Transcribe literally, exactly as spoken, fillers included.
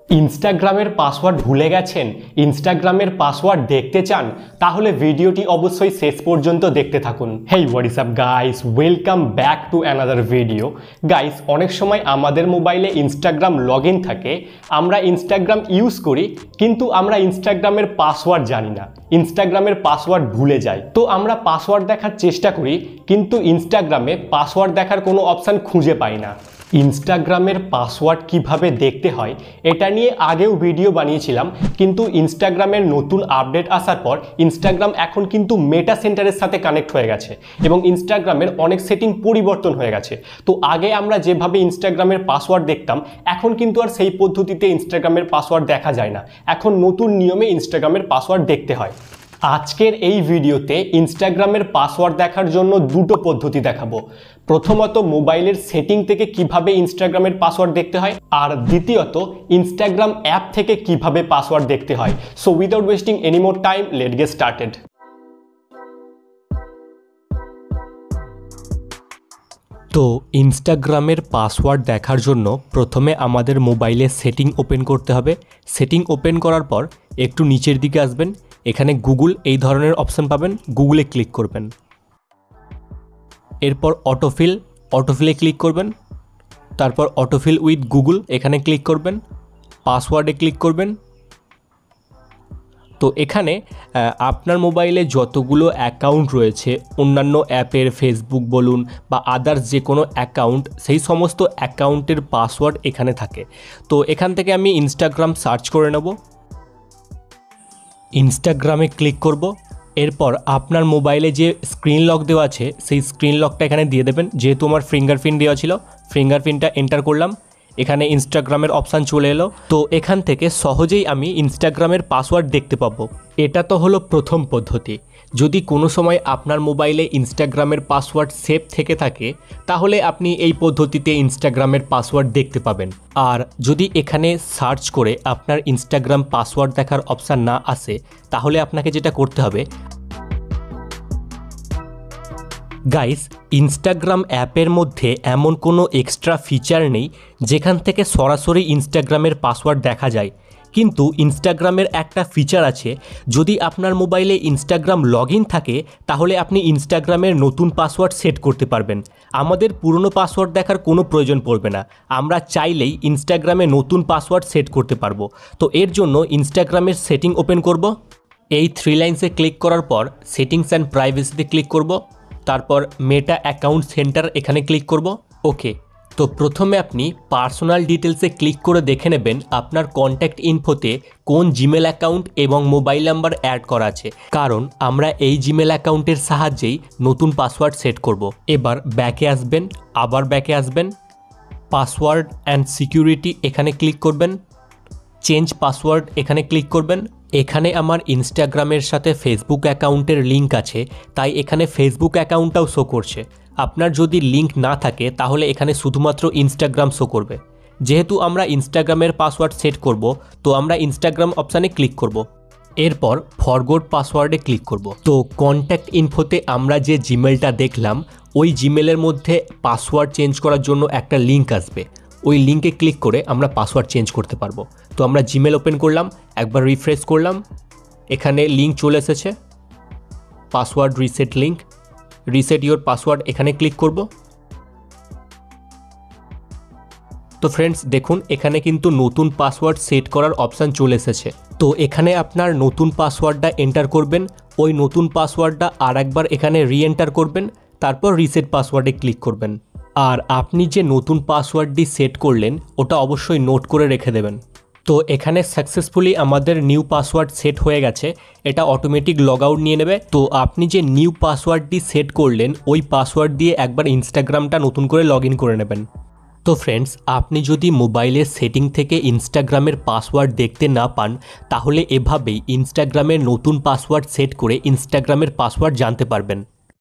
ইনস্টাগ্রামের পাসওয়ার্ড ভুলে গেছেন, ইনস্টাগ্রামের পাসওয়ার্ড দেখতে চান, তাহলে ভিডিওটি অবশ্যই শেষ পর্যন্ত দেখতে থাকুন। Hey what is up guys, welcome back to another video. Guys, অনেক সময় আমাদের মোবাইলে ইনস্টাগ্রাম লগ ইন থাকে, আমরা ইনস্টাগ্রাম ইউজ করি, কিন্তু আমরা ইনস্টাগ্রামের পাসওয়ার্ড জানি না, ইনস্টাগ্রামের পাসওয়ার্ড ভুলে যাই। তো আমরা পাসওয়ার্ড দেখার চেষ্টা করি, কিন্তু ইনস্টাগ্রামে পাসওয়ার্ড দেখার কোনো অপশান খুঁজে পাই না। ইনস্টাগ্রামের পাসওয়ার্ড কিভাবে দেখতে হয় এটা নিয়ে আগেও ভিডিও বানিয়েছিলাম, কিন্তু ইনস্টাগ্রামের নতুন আপডেট আসার পর ইনস্টাগ্রাম এখন কিন্তু মেটা সেন্টারের সাথে কানেক্ট হয়ে গেছে এবং ইনস্টাগ্রামের অনেক সেটিং পরিবর্তন হয়ে গেছে। তো আগে আমরা যেভাবে ইনস্টাগ্রামের পাসওয়ার্ড দেখতাম, এখন কিন্তু আর সেই পদ্ধতিতে ইনস্টাগ্রামের পাসওয়ার্ড দেখা যায় না। এখন নতুন নিয়মে ইনস্টাগ্রামের পাসওয়ার্ড দেখতে হয়। আজকের এই ভিডিওতে ইনস্টাগ্রামের পাসওয়ার্ড দেখার জন্য দুটো পদ্ধতি দেখাবো। প্রথমত, মোবাইলের সেটিং থেকে কিভাবে ইনস্টাগ্রামের পাসওয়ার্ড দেখতে হয়, আর দ্বিতীয়ত ইনস্টাগ্রাম অ্যাপ থেকে কিভাবে পাসওয়ার্ড দেখতে হয়। So without wasting any more time, let get started. তো ইনস্টাগ্রামের পাসওয়ার্ড দেখার জন্য প্রথমে আমাদের মোবাইলে সেটিং ওপেন করতে হবে। সেটিং ওপেন করার পর একটু নিচের দিকে আসবেন, এখানে গুগল এই ধরনের অপশান পাবেন, গুগলে ক্লিক করবেন। এরপর অটোফিল, অটোফিলে ক্লিক করবেন। তারপর অটোফিল উইথ গুগল এখানে ক্লিক করবেন, পাসওয়ার্ডে ক্লিক করবেন। তো এখানে আপনার মোবাইলে যতগুলো অ্যাকাউন্ট রয়েছে, অন্যান্য অ্যাপের, ফেসবুক বলুন বা আদার্স যে কোনো অ্যাকাউন্ট, সেই সমস্ত অ্যাকাউন্টের পাসওয়ার্ড এখানে থাকে। তো এখান থেকে আমি ইনস্টাগ্রাম সার্চ করে নেব, ইনস্টাগ্রামে ক্লিক করব। এরপর আপনার মোবাইলে যে স্ক্রিন লক দেওয়া আছে সেই স্ক্রিন লকটা এখানে দিয়ে দেবেন। যেহেতু আমার ফিঙ্গারপ্রিন্ট দেওয়া ছিল, ফিঙ্গারপ্রিন্টটা এন্টার করলাম, এখানে ইনস্টাগ্রামের অপশান চলে এলো। তো এখান থেকে সহজেই আমি ইনস্টাগ্রামের পাসওয়ার্ড দেখতে পাবো। এটা তো হলো প্রথম পদ্ধতি। যদি কোনো সময় আপনার মোবাইলে ইনস্টাগ্রামের পাসওয়ার্ড সেভ থেকে থাকে, তাহলে আপনি এই পদ্ধতিতে ইনস্টাগ্রামের পাসওয়ার্ড দেখতে পাবেন। আর যদি এখানে সার্চ করে আপনার ইনস্টাগ্রাম পাসওয়ার্ড দেখার অপশান না আসে, তাহলে আপনাকে যেটা করতে হবে, গাইস, ইনস্টাগ্রাম অ্যাপের মধ্যে এমন কোনো এক্সট্রা ফিচার নেই যেখান থেকে সরাসরি ইনস্টাগ্রামের পাসওয়ার্ড দেখা যায়। কিন্তু ইনস্টাগ্রামের একটা ফিচার আছে, যদি আপনার মোবাইলে ইনস্টাগ্রাম লগ ইন থাকে, তাহলে আপনি ইনস্টাগ্রামের নতুন পাসওয়ার্ড সেট করতে পারবেন। আমাদের পুরনো পাসওয়ার্ড দেখার কোনো প্রয়োজন পড়বে না, আমরা চাইলেই ইনস্টাগ্রামে নতুন পাসওয়ার্ড সেট করতে পারবো। তো এর জন্য ইনস্টাগ্রামের সেটিং ওপেন করব। এই থ্রি লাইন্সে ক্লিক করার পর সেটিংস অ্যান্ড প্রাইভেসিতে ক্লিক করব। তারপর মেটা অ্যাকাউন্ট সেন্টার এখানে ক্লিক করব। ওকে, তো প্রথমে আপনি পার্সোনাল ডিটেলসে ক্লিক করে দেখে নেবেন আপনার কন্ট্যাক্ট ইনফোতে কোন জিমেল অ্যাকাউন্ট এবং মোবাইল নাম্বার অ্যাড করা আছে, কারণ আমরা এই জিমেল অ্যাকাউন্টের সাহায্যেই নতুন পাসওয়ার্ড সেট করব। এবার ব্যাকে আসবেন, আবার ব্যাকে আসবেন, পাসওয়ার্ড অ্যান্ড সিকিউরিটি এখানে ক্লিক করবেন, চেঞ্জ পাসওয়ার্ড এখানে ক্লিক করবেন। এখানে আমার ইনস্টাগ্রামের সাথে ফেসবুক অ্যাকাউন্টের লিঙ্ক আছে, তাই এখানে ফেসবুক অ্যাকাউন্টটাও শো করছে। আপনার যদি লিঙ্ক না থাকে, তাহলে এখানে শুধুমাত্র ইনস্টাগ্রাম শো করবে। যেহেতু আমরা ইনস্টাগ্রামের পাসওয়ার্ড সেট করব, তো আমরা ইনস্টাগ্রাম অপশানে ক্লিক করব। এরপর ফরগট পাসওয়ার্ডে ক্লিক করব। তো কন্ট্যাক্ট ইনফোতে আমরা যে জিমেলটা দেখলাম, ওই জিমেলের মধ্যে পাসওয়ার্ড চেঞ্জ করার জন্য একটা লিঙ্ক আসবে, ওই লিঙ্কে ক্লিক করে আমরা পাসওয়ার্ড চেঞ্জ করতে পারবো। তো আমরা জিমেল ওপেন করলাম, একবার রিফ্রেশ করলাম, এখানে লিঙ্ক চলে এসেছে, password reset link, reset your password এখানে ক্লিক করব। তো ফ্রেন্ডস দেখুন, এখানে কিন্তু নতুন পাসওয়ার্ড সেট করার অপশান চলে এসেছে। তো এখানে আপনার নতুন পাসওয়ার্ডটা এন্টার করবেন, ওই নতুন পাসওয়ার্ডটা আর একবার এখানে রি এন্টার করবেন, তারপর রিসেট পাসওয়ার্ডে ক্লিক করবেন। আর আপনি যে নতুন পাসওয়ার্ডটি সেট করলেন, ওটা অবশ্যই নোট করে রেখে দেবেন। তো এখানে সাকসেসফুলি আমাদের নিউ পাসওয়ার্ড সেট হয়ে গেছে, এটা অটোমেটিক লগ আউট নিয়ে নেবে। তো আপনি যে নিউ পাসওয়ার্ডটি সেট করলেন, ওই পাসওয়ার্ড দিয়ে একবার ইনস্টাগ্রামটা নতুন করে লগ ইন করে নেবেন। তো ফ্রেন্ডস, আপনি যদি মোবাইলের সেটিং থেকে ইনস্টাগ্রামের পাসওয়ার্ড দেখতে না পান, তাহলে এভাবেই ইনস্টাগ্রামের নতুন পাসওয়ার্ড সেট করে ইনস্টাগ্রামের পাসওয়ার্ড জানতে পারবেন।